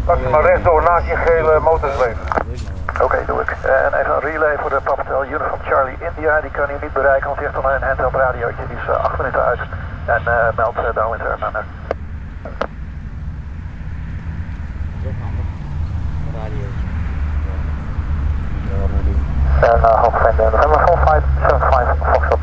Maximaal rechtdoor naast je gele motorstreep. Oké, doe ik. En even een relay voor de Papatel Uniform Charlie India. Die kan u niet bereiken, want die heeft al een handheld radiootje. Die is 8 minuten uit. En meldt Darwin Zerman. Dat is ook handig. Een radiootje. En Hoogveen, November 4575 Foxtrot.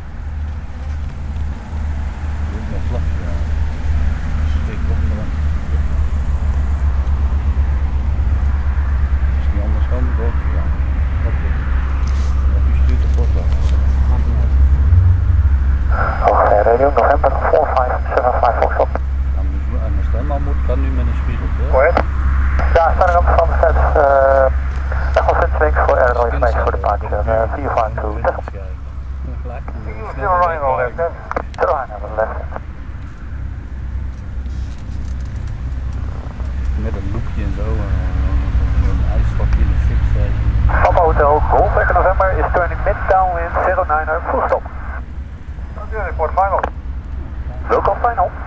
Hoogveen Radio, November 4575 Foxtrot. En de stemman kan nu met een spiegel, hè? Go ahead. Ja, starting up from set, Echo Swings for air information for departure, 452. Still running on left, hè? Still running on left. Met een loopje en zo, een ijsstokje in de fik. Papa Hotel, Golf Echo November is turning mid downwind 09er, full stop. Natuurlijk, voor final. Local final.